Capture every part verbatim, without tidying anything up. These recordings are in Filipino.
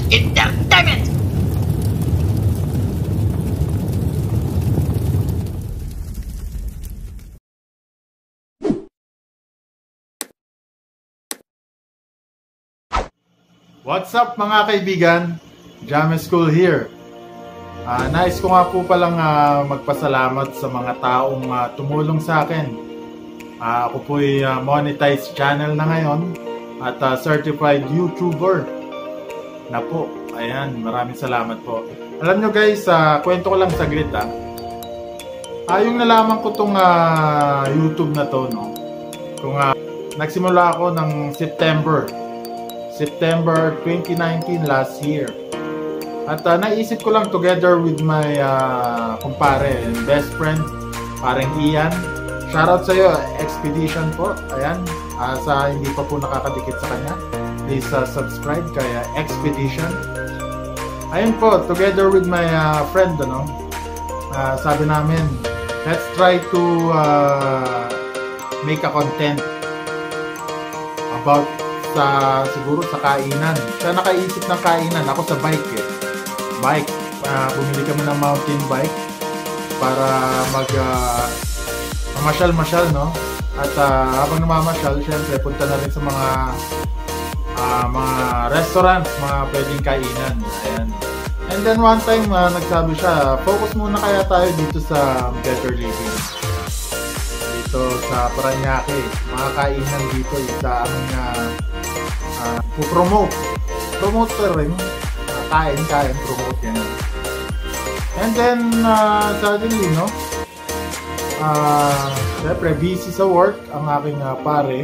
Entertainment! What's up mga kaibigan? Jamming School here. Uh, nais ko nga po palang uh, magpasalamat sa mga taong uh, tumulong sa akin. Uh, ako po'y uh, monetized channel na ngayon at uh, certified YouTuber na po. Ayan, maraming salamat po. Alam nyo guys, uh, kwento ko lang saglit ah. Uh, yung nalaman ko tong uh, YouTube na to, no? Kung uh, nagsimula ako ng September September twenty nineteen, last year. At uh, naisip ko lang together with my uh, kumpare and best friend, parang Ian. Shoutout sa iyo, Expedition po. Ayan, uh, sa hindi pa po nakakadikit sa kanya, please uh, subscribe kay uh, Expedition. Ayun po, together with my uh, friend, ano, uh, sabi namin, let's try to uh, make a content about sa siguro sa kainan. Siya nakaisip ng kainan, ako sa bike eh. Bike. Uh, bumili kami ng mountain bike para mag uh, mamasyal-masyal, no? At uh, habang namamasyal, syempre punta na rin sa mga uh, mga restaurants, mga pwedeng kainan. Ayan. And then one time uh, nagsabi siya, focus muna kaya tayo dito sa Better Living. Dito sa Paranaque, mga kainan dito sa aming uh, Uh, promote promote ka rin, uh, kain, kain, promote yan. And then uh, suddenly, no, uh, syempre busy sa work ang aking uh, pare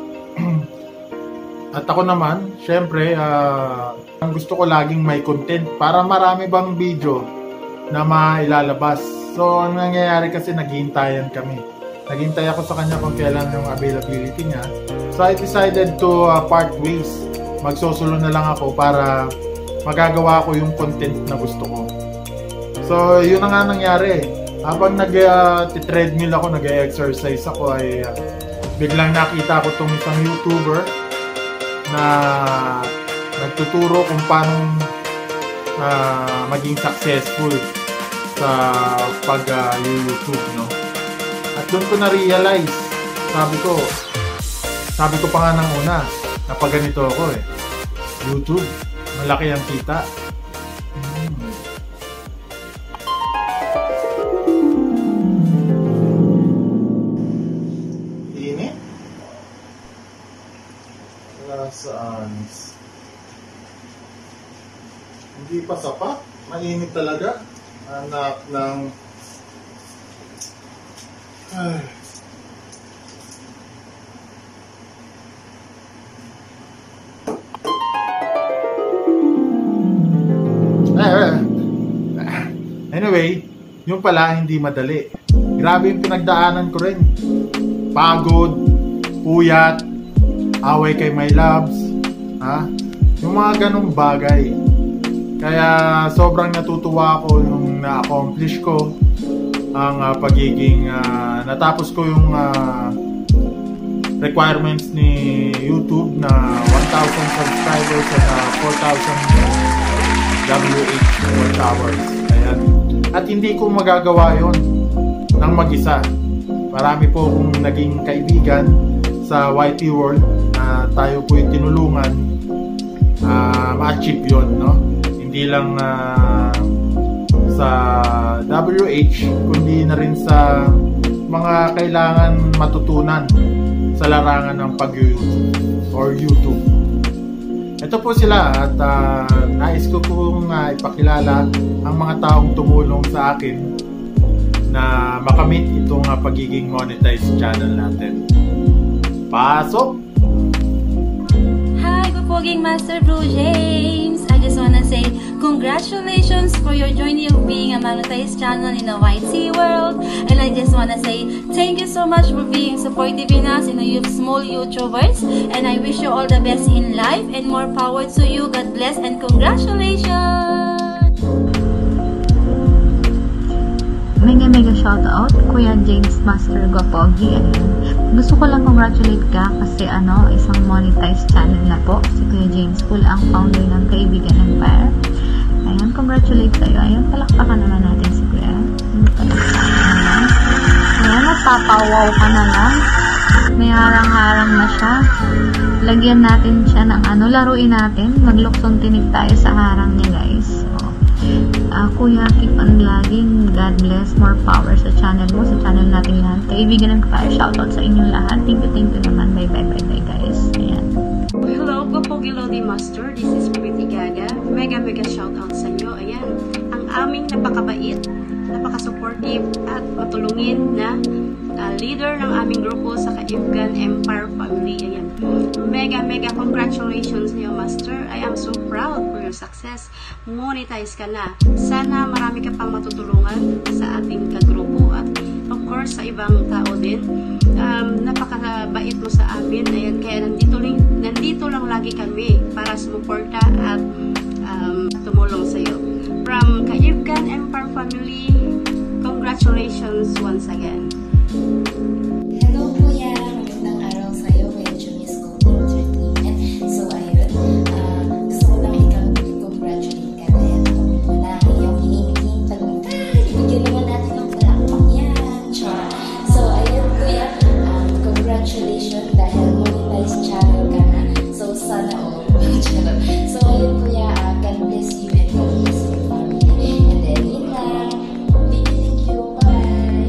at ako naman, syempre uh, ang gusto ko laging may content para marami bang video na mailalabas. So ang nangyayari kasi, naghihintayan kami naghintay ako sa kanya kung kailan yung availability niya. So I decided to uh, part ways. Magsosolo na lang ako para magagawa ko yung content na gusto ko. So yun na nga nangyari. Habang nag-treadmill uh, ako, nag-exercise ako, ay uh, biglang nakita ko tong isang YouTuber na nagtuturo kung paano uh, maging successful sa pag-YouTube, uh, no? At doon ko na-realize, sabi ko, sabi ko pa nga ng una, napaganito ako eh. YouTube, malaki ang kita. Hmm. Init? Saan? Hindi pa sapat? Mainit talaga? Anak ng... Ay. Anyway, yung pala hindi madali. Grabe yung pinagdaanan ko rin. Pagod, puyat, away kay my loves, ha? Yung mga ganong bagay. Kaya sobrang natutuwa ako yung na-accomplish ko ang uh, pagiging uh, natapos ko yung uh, requirements ni YouTube na one thousand subscribers at uh, four thousand W H watch hours. Ayan. At hindi ko magagawa yon ng mag-isa. Marami po akong naging kaibigan sa Y T World na uh, tayo po yung tinulungan uh, ma-achieve yun, no? Hindi lang uh, sa W H, kundi na rin sa mga kailangan matutunan sa larangan ng pag-YouTube or YouTube. Ito po sila at uh, nais ko pong uh, ipakilala ang mga taong tumulong sa akin na makamit itong uh, pagiging monetized channel natin. Pasok! Hi, Pupoging Master Bro James! I just wanna say congratulations for your journey of being a monetized channel in the Y T world. And I just wanna say thank you so much for being supportive in us in the small YouTubers. And I wish you all the best in life and more power to you. God bless and congratulations! Mega mega shoutout Kuya James Master Gopogi. gusto ko lang congratulate ka kasi ano, isang monetized channel na po. Si Kuya James Pool ang founder ng Kaibigan Empire. Ayan, congratulate sa'yo. Ayan, palakpakan naman natin si Kuya. Ayan, palakpakan naman. Ayan, napapawaw ka na lang. May harang-harang na siya. Lagyan natin siya ng ano, laruin natin. Magluksong tinig tayo sa harang niya, guys. So, uh, Kuya, keep on vlogging. God bless. More power sa channel mo, sa channel natin lahat. Kaibigan Empire, shoutout sa inyong lahat. Thank you, thank you naman. Bye, bye, bye, bye, guys. Ayan. Hello, Popogi Lodi Master. This is Pretty Gaga. Mega mega shoutout sa inyo. Ayan, ang aming napakabait, napaka-supportive at matulungin na uh, leader ng aming grupo sa Kaibigan Empire Family. Ayan, mega mega congratulations sa iyo, Master. I am so proud for your success. Monetize ka na. Sana marami ka pang matutulungan sa ating kagrupo at of course sa ibang tao din. Um, napakabait mo sa amin. Ayan, kaya nandito, nandito lang lagi kami para sumuporta at um, tumulong sa iyo. From Kaibigan Empire Family, congratulations once again. Hello Kuya, magandang araw sa iyo. Medyo miss ko entertainment. So ayun, uh, gusto ko lang ikaw i-congratulate ka dahil kapit mo na iyong hinihingi tagumpay. Ibigyan naman natin ng palakpak yan. Char. So ayun Kuya, um, congratulations dahil monetized channel ka na. So sana all. So ayun Kuya, uh, God bless you and God bless your family. And then yun lang. Thank you, thank you. Bye.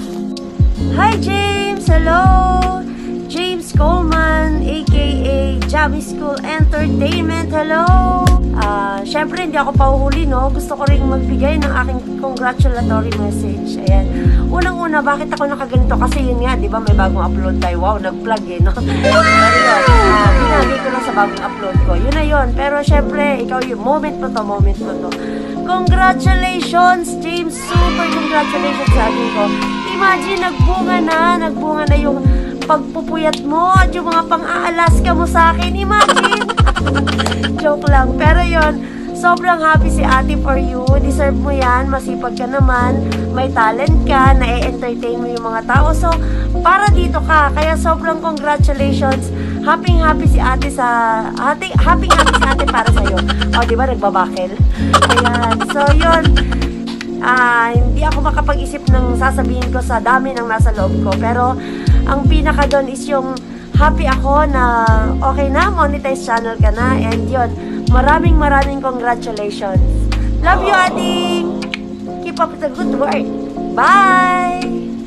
Hi James! Hello! James Coleman, aka Javi School Entertainment. Hello! Uh, Siyempre, hindi ako pahuhuli, no? Gusto ko rin magbigay ng aking congratulatory message. Ayan. Unang-una, bakit ako nakaganito? Kasi yun nga, di ba, may bagong upload tayo. Wow, nag-plug eh, no? Pero yun, uh, binagi ko lang sa bagong upload ko. Yun na yun. Pero siyempre, ikaw yung moment mo to, moment mo to. Congratulations, James! Super congratulations sa akin ko. Imagine, nagbunga na, nagbunga na yung pagpupuyat mo at yung mga pang-aalaska mo sa akin. Imagine! Joke lang. Pero yon, sobrang happy si ate for you. Deserve mo yan. Masipag ka naman. May talent ka. Na-entertain mo yung mga tao. So, para dito ka. Kaya sobrang congratulations. Happy happy si ate sa... Happy happy, happy si ate para sa'yo. O, di ba? Nagbabakel. Ayan. So, yun. Ah, hindi ako makapag-isip ng sasabihin ko sa dami ng nasa loob ko. Pero, ang pinaka doon is yung happy ako na okay na, monetize channel ka na. And yun, maraming maraming congratulations. Love you, Ading! Keep up the good work. Bye!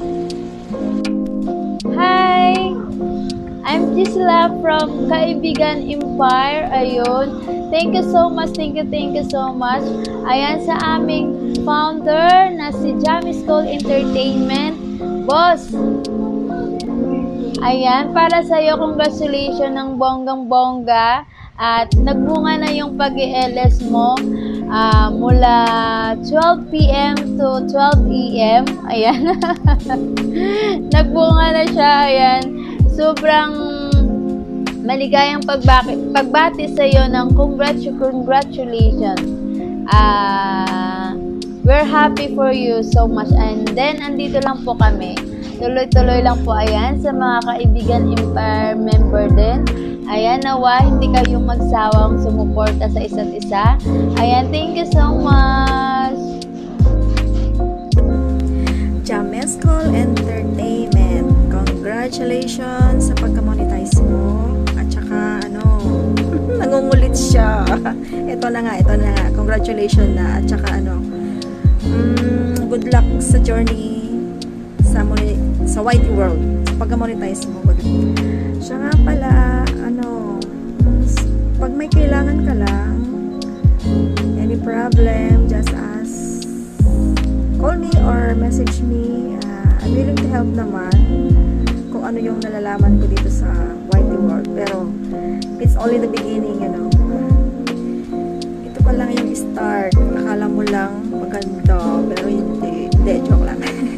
Hi! I'm Gisela from Kaibigan Empire. Ayun. Thank you so much, thank you, thank you so much. Ayan sa aming founder na si Javi School Entertainment. Boss! Ayan, para sa iyo, congratulations ng bonggang-bongga. At nagbunga na yung pag-i-L S mo uh, mula twelve p m to twelve a m Ayan. Nagbunga na siya. Ayan. Sobrang maligayang pagbati, pagbati sa iyo ng congratu congratulations. Uh, we're happy for you so much. And then, andito lang po kami. Tuloy-tuloy lang po, ayan, sa mga Kaibigan Empire member din. Ayan, nawa, hindi kayong magsawang sumuporta sa isa't isa. Ayan, thank you so much. James School Entertainment, congratulations sa pagka-monetize mo. At saka, ano, nangungulit siya. Ito na nga, ito na nga. Congratulations na. At saka, ano, mm, good luck sa journey sa sa Whitey World, sa pagka-monetize mo. Siya nga pala, ano, pag may kailangan ka lang, any problem, just ask, call me or message me. uh, I'm willing to help naman kung ano yung nalalaman ko dito sa Whitey World. Pero it's only the beginning, you know. Ito pa lang yung start. Akala mo lang maganda, pero hindi. Hindi, joke lang.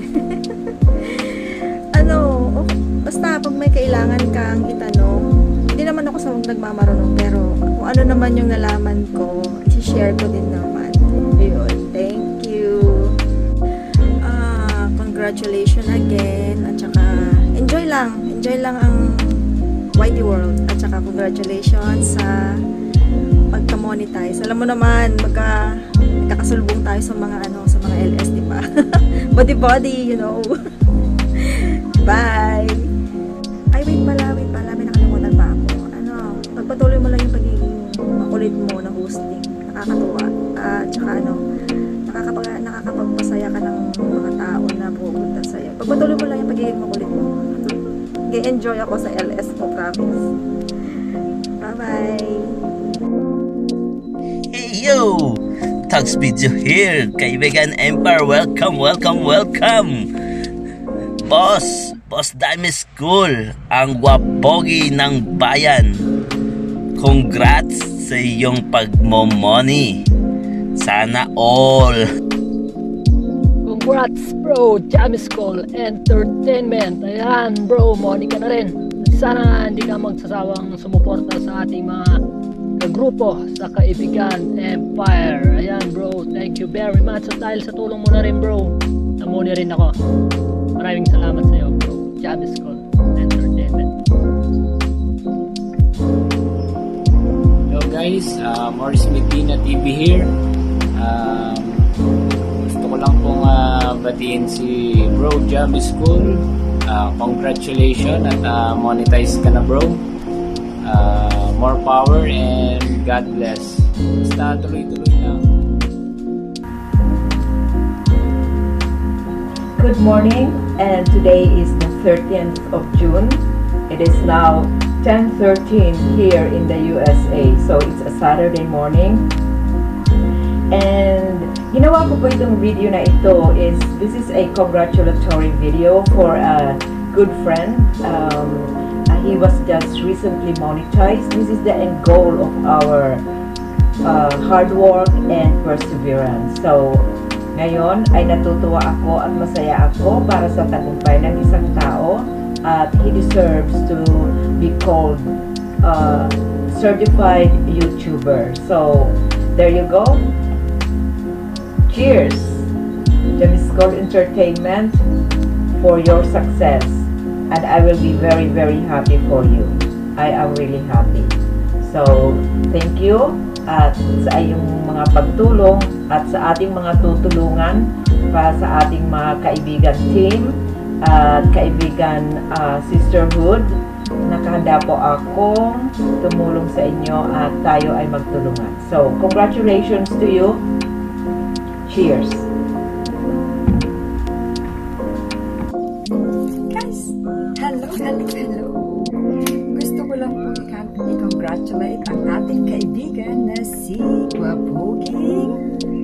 Ano, okay, basta pag may kailangan kang itanong, hindi naman ako sa nagmamarunong, pero kung ano naman yung nalaman ko, isi-share ko din naman. Ayun, thank you. Uh, congratulations again, at saka enjoy lang, enjoy enjoy lang ang Y T World at saka congratulations sa pagka-monetize. Alam mo naman, magka kakasulbong tayo sa mga ano, sa mga L S, di ba? Body body, you know. Bye. Ay, wait pala, wait pala, may nakalimutan pa ako. Ano, pagpatuloy mo lang yung pagiging makulit mo na hosting. Nakakatuwa. At uh, saka ano, nakakapag nakakapagpasaya ka ng mga tao na pupunta sa'yo. Pagpatuloy mo lang yung pagiging makulit mo. Nag-enjoy ako sa L S mo, promise. Bye-bye! Hey yo! Tags Video here! Kaibigan Empire, welcome, welcome, welcome! Boss! Boss Dime School! Ang wapogi ng bayan! Congrats sa iyong pagmomoni! Sana all! Congrats bro, Jam School Entertainment. Ayan bro, money ka na rin. Sana hindi ka magsasawang sumuporta sa ating mga kagrupo sa Kaibigan Empire. Ayan bro, thank you very much. At dahil sa tulong mo na rin bro, namuni rin ako. Maraming salamat sa iyo bro, Jam School Entertainment. Hello guys, uh, Morris Medina T V here. Um, gusto ko lang pong uh, batiin si Bro Jam School. Uh, congratulations at uh, monetize ka na bro. Uh, more power and God bless. Basta tuloy-tuloy lang. Good morning, and today is the thirteenth of June. It is now ten thirteen here in the U S A, so it's a Saturday morning. And ginawa ko po itong video na ito is, this is a congratulatory video for a good friend. Um, uh, he was just recently monetized. This is the end goal of our uh, hard work and perseverance. So, ngayon ay natutuwa ako at masaya ako para sa tagumpay ng isang tao, at he deserves to be called uh, certified YouTuber. So, there you go. Cheers, Jam School Entertainment, for your success, and I will be very very happy for you. I am really happy. So, thank you at sa iyong mga pagtulong at sa ating mga tutulungan para sa ating mga kaibigan team at kaibigan uh, sisterhood. Nakahanda po akong tumulong sa inyo at tayo ay magtulungan. So, congratulations to you. Cheers! Guys, hello, hello, hello! Gusto ko lang po i-congratulate ang ating kaibigan na si Wapoging,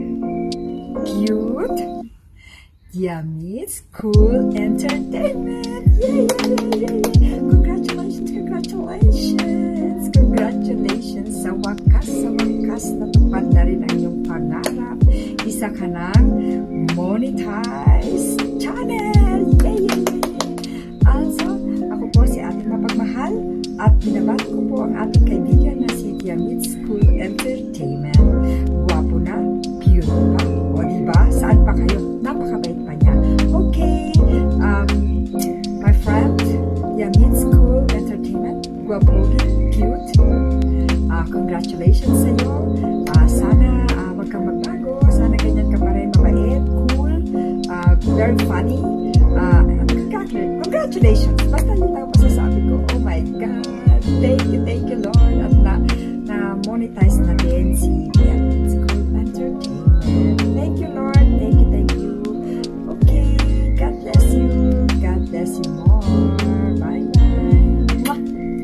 cute, yummy, cool entertainment! Yay, yay, yay, yay! Congratulations, congratulations! Congratulations! Sa wakas, sa wakas, natupad na rin ang iyong pangarap. Isa ka ng monetized channel! Yay, yay, yay, yay! Also, ako po si ating mapagmahal at binabati ko po ang ating kaibigan na si Yamit School Entertainment. Guwapo na, cute pa. O diba? Saan pa kayo? Napakabait pa niya. Okay, um, my friend, Yamit School Entertainment, guwapo, cute. Uh, congratulations sa iyo. Uh, sana uh, wag kang magbago. Sana ganyan ka pa rin, mabait, cool, uh, very funny. Uh, congratulations. Basta yun lang masasabi ko. Oh my God. Thank you, thank you Lord. At na, na monetize na din si Yamit School Entertainment. Thank you Lord. Thank you, thank you. Okay. God bless you. God bless you more. Bye bye.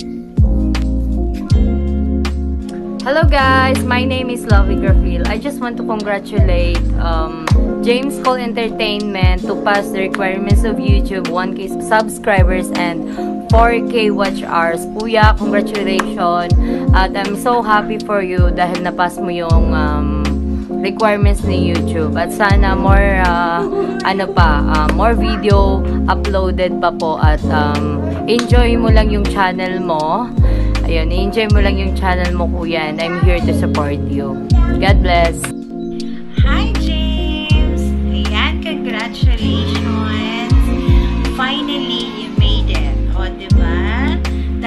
Hello guys, my name is Lovey Grafil. I just want to congratulate um, James School Entertainment to pass the requirements of YouTube, one K subscribers and four K watch hours. Kuya, congratulations. At I'm so happy for you dahil napas mo yung um, requirements ni YouTube. At sana more uh, ano pa, uh, more video uploaded pa po, at um, enjoy mo lang yung channel mo. Ayun, enjoy mo lang yung channel mo kuya, and I'm here to support you. God bless. Hi James! Ayan, congratulations! Finally, you made it. O, diba?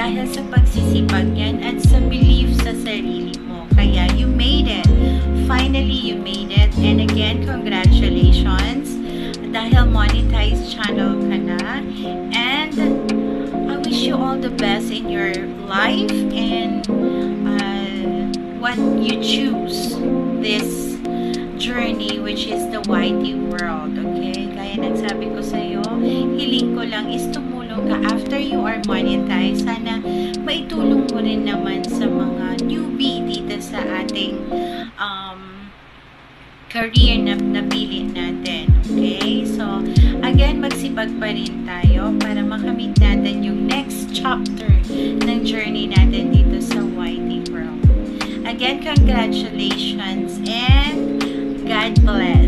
dahil sa pagsisipag yan at sa belief sa sarili mo. Kaya you made it. Finally, you made it. And again, congratulations dahil monetized channel ka na. And I wish you all the best in your life and uh, what you choose this journey, which is the Y T world. Okay? Kaya nagsabi ko sa'yo, hiling ko lang is tumulong ka after you are monetized. Sana maitulong mo rin naman sa mga newbie dito sa ating um, career na napili natin. Okay? So, again, magsipag pa rin tayo para makamit natin yung next chapter ng journey natin dito sa Y T world. Again, congratulations and God bless.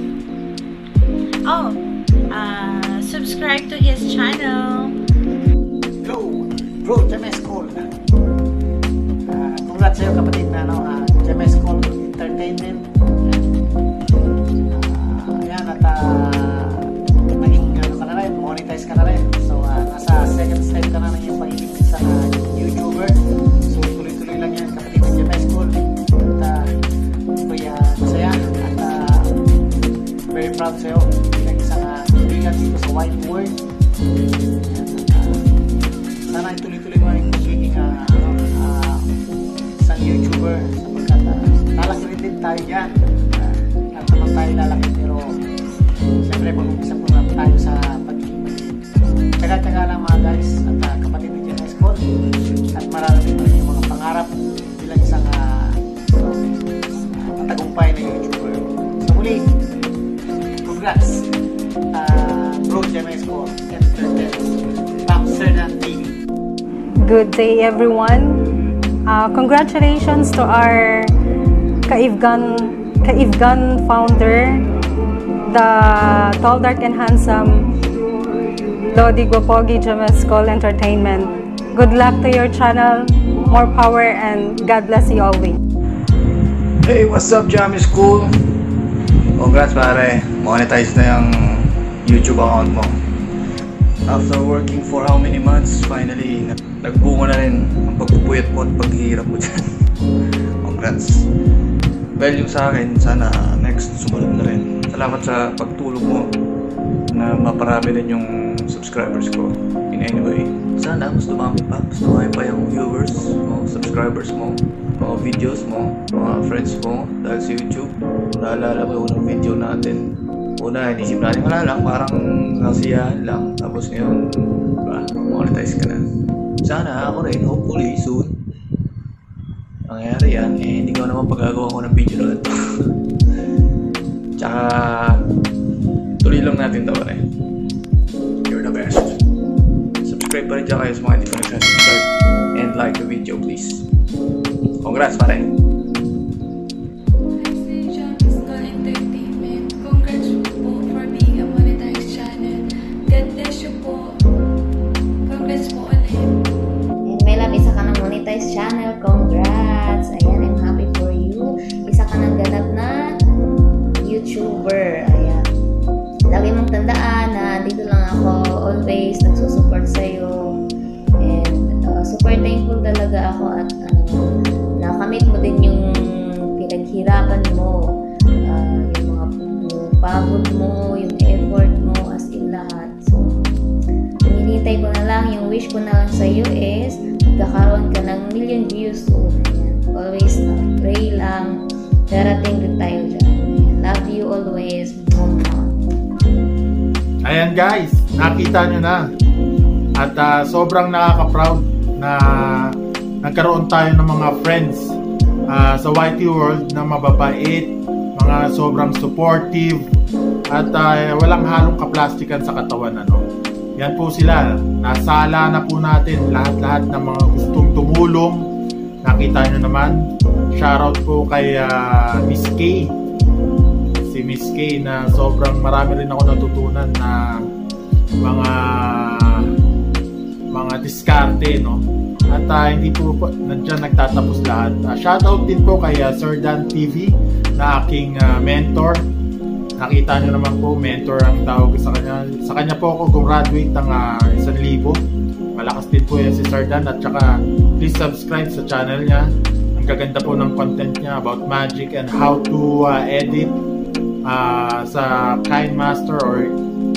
Oh, uh, subscribe to his channel. Hello, Bro James School. Uh, congrats sa'yo kapatid na no, uh, James School Entertainment. Uh, ayan, at uh, naging ano ka na rin, monetize ka na rin. So, uh, nasa second step ka na ng iyong pag-ibig sa uh, YouTuber. So, tuloy-tuloy lang yan kapatid ng James School. At uh, kuya masaya at uh, very proud sa'yo bilang isang uh, kaibigan dito sa Y T world. Sana ay tuloy-tuloy mo yung pagiging uh, uh, isang YouTuber sapagkat uh, lalaki rin din tayo dyan. Uh, at naman tayo lalaki pero siyempre mag-umpisa po naman tayo sa pagiging taga-taga lang mga guys at uh, kapatid ng James School at mararating mo rin yung mga pangarap bilang isang uh, uh, tagumpay na YouTuber. So muli, congrats uh, Bro James School Entertainment Pamsernan T V. Good day everyone. Uh, congratulations to our Kaivgan, Kaivgan founder, the tall, dark and handsome Lodi Gwapogi James School Entertainment. Good luck to your channel, more power and God bless you always. Hey, what's up James School? Congrats pare, monetize na yung YouTube account mo. After working for how many months, finally, nagbunga na rin ang pagpupuyat mo at paghihirap mo dyan. Congrats. Well, yung sa akin, sana next sumunod na rin. Salamat sa pagtulong mo na maparami din yung subscribers ko in any way. Sana mas dumami pa, mas dumami pa yung viewers mo, subscribers mo, mga videos mo, mga friends mo dahil sa YouTube. Naalala mo yung unang video natin. Una, inisip natin wala lang, parang kasiyahan lang. Tapos ngayon, bah, monetize ka na. Sana ako rin, hopefully soon. Nangyayari yan, eh hindi ko naman pagagawa ko ng video na ito. Tsaka, tuloy lang natin ito pare. You're the best. Subscribe pa rin dyan kayo sa mga hindi pa nagsasubscribe. And like the video please. Congrats pare. Channel, congrats! Ayan, I'm happy for you. Isa ka ng ganap na YouTuber. Ayan. Lagi mong tandaan na dito lang ako always nagsusupport sa'yo. And uh, super thankful talaga ako at ano, nakamit mo din yung pinaghirapan mo. Uh, yung mga yung pagod mo, yung effort mo, as in lahat. So, hinihintay ko na lang, yung wish ko na lang sa'yo is kakaroon ka ng million views soon. Ayan. Always uh, pray lang. Darating din tayo dyan. Ayan. Love you always. Ayan guys, nakita nyo na. At uh, sobrang nakaka-proud na nagkaroon tayo ng mga friends uh, sa Y T world na mababait, mga sobrang supportive, at uh, walang halong kaplastikan sa katawan. Ano? Yan po sila. Nasala na po natin lahat-lahat ng mga gustong tumulong. Nakita nyo naman. Shoutout po kay uh, Miss K. Si Miss K na sobrang marami rin ako natutunan na mga mga diskarte, no? At uh, hindi po nandiyan nagtatapos lahat. Uh, shoutout din po kay uh, Sir Dan T V na aking uh, mentor. nakita nyo naman po, mentor ang tawag sa kanya. Sa kanya po ako gumraduate ng uh, isang libo. Malakas din po yan si Sir Dan. At saka please subscribe sa channel niya. Ang gaganda po ng content niya about magic and how to uh, edit uh, sa KineMaster or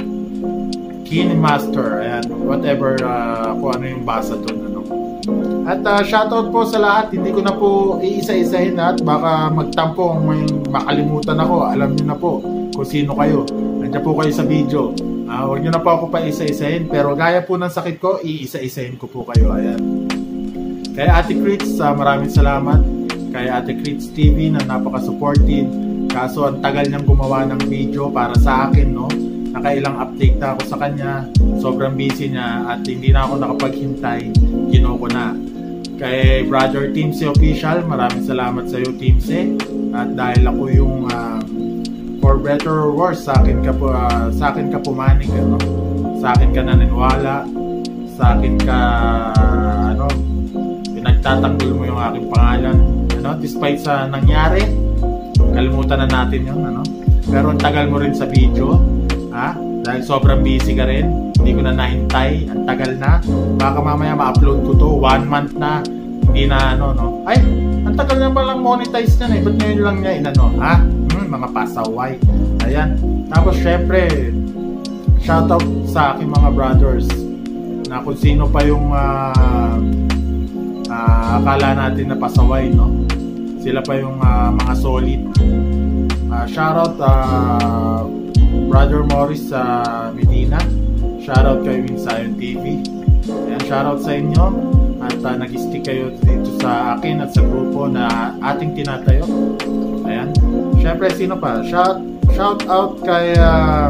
KineMaster. Ayan, whatever uh, kung ano yung basa doon. Ano. At uh, shoutout po sa lahat. Hindi ko na po iisa-isahin at baka magtampo kung may makalimutan ako. Alam niyo na po kung sino kayo. Nandiyan po kayo sa video. Uh, huwag nyo na po ako pa isa-isahin. Pero gaya po ng sakit ko, iisa-isahin ko po kayo. Ayan. Kay Ate Crits, uh, maraming salamat. Kay Ate Crits T V na napaka-supportive. Kaso ang tagal niyang gumawa ng video para sa akin, no? Nakailang update na ako sa kanya. Sobrang busy niya at hindi na ako nakapaghintay. Ginoko na. Kay Brother Teamse Official, maraming salamat sa iyo, Teamse. At dahil ako yung uh, for better or worse, sa akin ka po, uh, sa akin ka pumanig, ano? Sa akin ka naniniwala, sa akin ka ano, pinagtatanggol mo yung aking pangalan, ano? Despite sa nangyari, kalimutan na natin yun, ano? Pero ang tagal mo rin sa video, ha? Dahil sobrang busy ka rin, hindi ko na nahintay, ang tagal na. Baka mamaya ma-upload ko to, one month na, hindi na ano, no? Ay, ang tagal na palang monetize niyan eh, ba't ngayon lang niya inano, ha? Hmm, mga pasaway. Ayan. Tapos syempre, shoutout sa aking mga brothers na kung sino pa yung uh, uh, akala natin na pasaway, no? Sila pa yung uh, mga solid. Uh, shoutout uh, Brother Morris sa uh, Medina. Shoutout kay Winsayon T V. Ayan, shoutout sa inyo. At uh, nag-stick kayo dito sa akin at sa grupo na ating tinatayo. Ayan. Syempre, sino pa? Shout, shout out kay uh,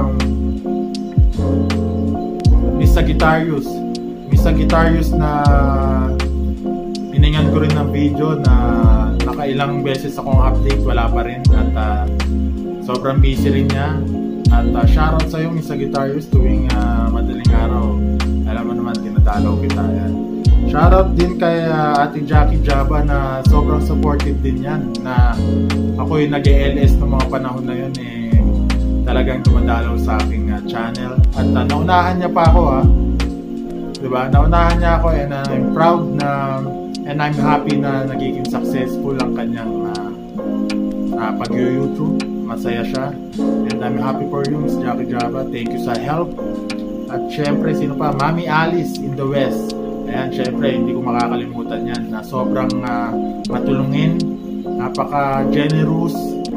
Miss Sagittarius. Miss Sagittarius na hiningan ko rin ng video na nakailang beses akong update, wala pa rin. At uh, sobrang busy rin niya. At uh, shoutout sa iyo, Miss Sagittarius, tuwing uh, madaling araw. Alam mo naman, tinadalaw kita. Ayan. Shoutout din kay uh, Ate Jackie Java na sobrang supportive din yan. Na ako yung nag-L S ng mga panahon na yun, eh, talagang dumadalaw sa aking uh, channel. At uh, naunahan niya pa ako, ha. Diba? Naunahan niya ako and uh, I'm proud na and I'm happy na nagiging successful ang kanyang uh, uh, pag-YouTube. Masaya siya. And I'm happy for you, Miss Jackie Java. Thank you sa help. At syempre, sino pa? Mami Alice in the West. Ayan, syempre, hindi ko makakalimutan yan na sobrang uh, matulungin, napaka-generous,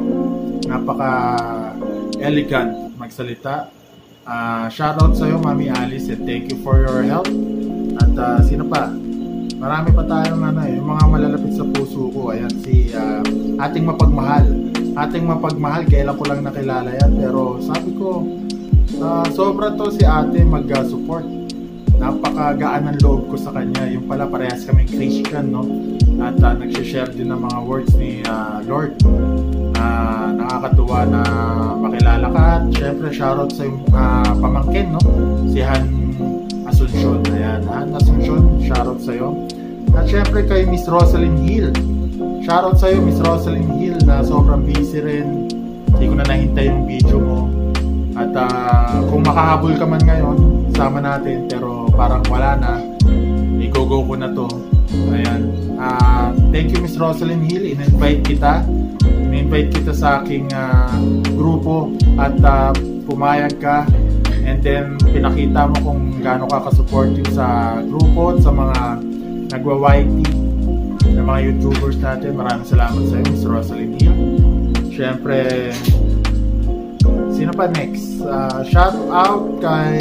napaka-elegant magsalita. Uh, shoutout sa iyo, Mami Alice, and thank you for your help. At uh, sino pa? Marami pa tayong ano, yung mga malalapit sa puso ko. Ayan, si uh, ating mapagmahal. Ating mapagmahal, kailan ko lang nakilala yan. Pero sabi ko, uh, sobra to si ate mag-support. Napakagaan ng loob ko sa kanya. Yung pala parehas kaming Christian, no? At uh, nagsishare din ng mga words ni uh, Lord. Uh, nakakatuwa na makilala ka. At syempre, shoutout sa yung uh, pamangkin, no? Si Han Asuncion. Ayan, Han Asuncion, shoutout sa iyo. At syempre kay Miss Rosalyn Hill. Shoutout sa iyo, Miss Rosalyn Hill, na sobrang busy rin. Hindi ko na nahintay yung video mo. At uh, kung makahabol ka man ngayon, sama natin. Pero parang wala na. I-go-go ko na to. Ayan. Uh, thank you, Miss Rosalyn Hill. In-invite kita. In-invite kita sa aking uh, grupo. At uh, pumayag ka. And then, pinakita mo kung gaano ka ka-supportive sa grupo at sa mga nagwa-Y T na mga YouTubers natin. Maraming salamat sa iyo, Miss Rosalyn Hill. Siyempre, sino pa next? Uh, shout out kay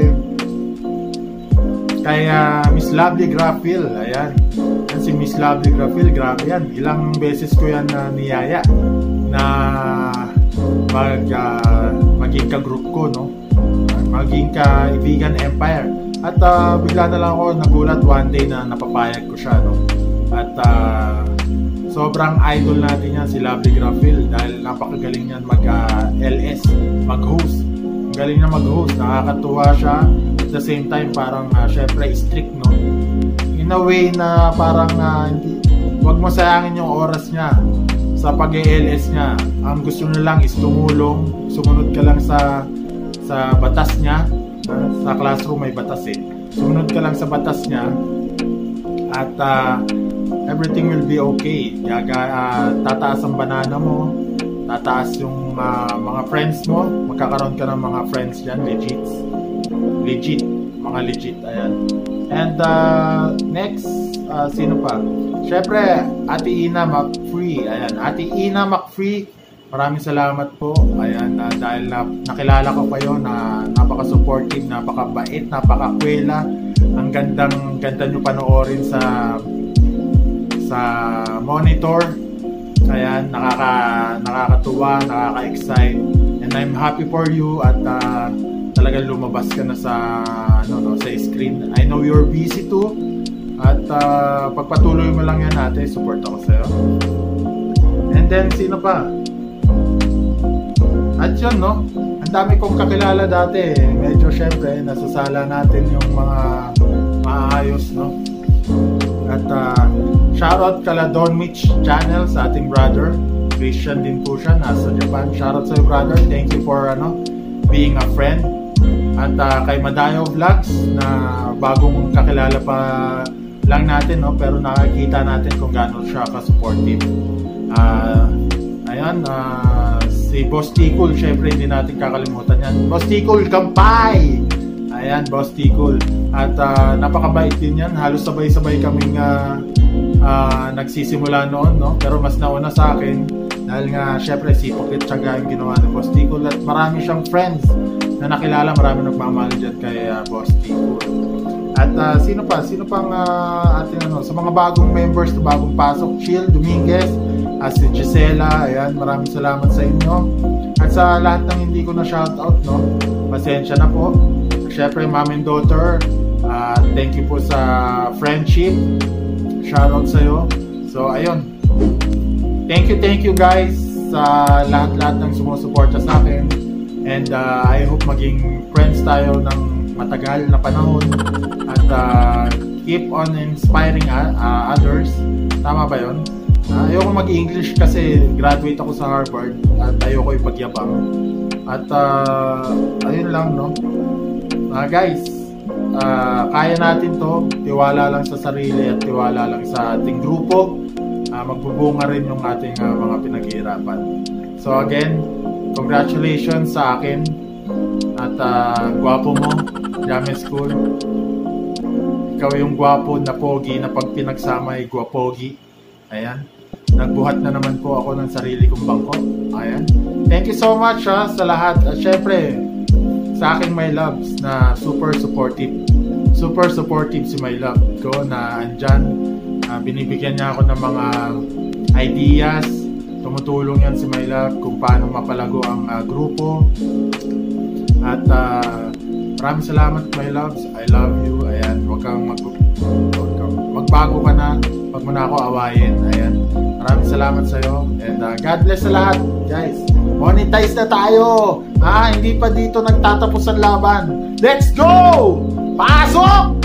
kay uh, Miss Lovely Grafil. Ayan. Yan si Miss Lovely Grafil. Grabe yan. Ilang beses ko yan na uh, niyaya na mag, uh, maging ka-group ko, no? Maging ka-Ibigan Empire. At uh, bigla na lang ako nagulat one day na napapayag ko siya, no? At uh, sobrang idol natin yan si Lovely Grafil dahil napakagaling yan mag-L S, uh, mag-host. Ang galing na mag-host, nakakatuwa siya. At the same time, parang uh, syempre strict, no? In a way na parang uh, hindi, wag mo sayangin yung oras niya sa pag-E L S niya. Ang gusto niya lang is tumulong, sumunod ka lang sa sa batas niya. Uh, sa classroom may batas eh. Sumunod ka lang sa batas niya at uh, everything will be okay. Yaga, uh, tataas ang banana mo, tataas yung uh, mga friends mo, magkakaroon ka ng mga friends dyan, legit. Legit, mga legit, ayan. And uh, next, uh, sino pa? Syempre, Ate Ina McFree, ayan. Ate Ina McFree, maraming salamat po. Ayan, uh, dahil na, nakilala ko kayo na napaka-supportive, napaka-bait, napaka-kwela. Ang gandang ganda nyo panoorin sa sa monitor. Ayan, nakaka nakakatuwa, nakaka-excite. And I'm happy for you at uh, talagang lumabas ka na sa ano no, sa screen. I know you're busy too. At uh, pagpatuloy mo lang yan natin, support ako sa'yo. And then, sino pa? At yun, no? Ang dami kong kakilala dati. Medyo syempre, nasasala natin yung mga maayos, no? At uh, shoutout kala Don Mitch channel sa ating brother. Christian din po siya, nasa Japan. Shoutout sa'yo, brother. Thank you for ano being a friend. At uh, kay Madayo Vlogs na bagong kakilala pa lang natin, no? Pero nakikita natin kung gaano siya ka-supportive. Uh, ayan, uh, si Boss Tikul, syempre hindi natin kakalimutan yan. Boss Tikul, kampay! Ayan, Boss Tikul. At uh, napakabait din yan. Halos sabay-sabay kaming uh, uh, nagsisimula noon, no? Pero mas nauna sa akin dahil nga syempre sipok at tiyaga yung ginawa ni Boss Tikul. At marami siyang friends na nakilala, marami nagmamahal dyan kay uh, Boss Tikul. At uh, sino pa? Sino pang uh, ating ano? Sa mga bagong members na bagong pasok, Chill Dominguez, uh, si Gisela, ayan, maraming salamat sa inyo. At sa lahat ng hindi ko na shoutout, no? Pasensya na po. Syempre, mom and daughter, uh, thank you po sa friendship. Shoutout sa'yo. So, ayun. Thank you, thank you guys sa lahat-lahat ng sumusuporta sa akin. And uh, I hope maging friends tayo ng matagal na panahon. At uh, keep on inspiring uh, uh, others. Tama ba yun? Uh, ayoko mag-English kasi graduate ako sa Harvard at ayoko ipagyabang. At uh, ayun lang, no? Uh, guys, uh, kaya natin to. Tiwala lang sa sarili at tiwala lang sa ating grupo. Uh, magbubunga rin yung ating uh, mga pinaghihirapan. So again, congratulations sa akin. At uh, gwapo mo, James School. Ikaw yung gwapo na pogi na pag pinagsama ay gwapogi. Ayan. Nagbuhat na naman po ako ng sarili kong bangko. Ayan. Thank you so much ha, sa lahat. At syempre, sa aking my loves na super supportive. Super supportive si my love ko na andyan. Uh, binibigyan niya ako ng mga ideas. Tumutulong yan si my love kung paano mapalago ang uh, grupo. At uh, maraming salamat my loves. I love you. Ayan, huwag kang mag huwag kang magbago ka na. Huwag mo na ako awayin. Ayan. Maraming salamat sa'yo. And uh, God bless sa lahat. Guys, monetize na tayo. Ah, hindi pa dito nagtatapos ang laban. Let's go! Pasok!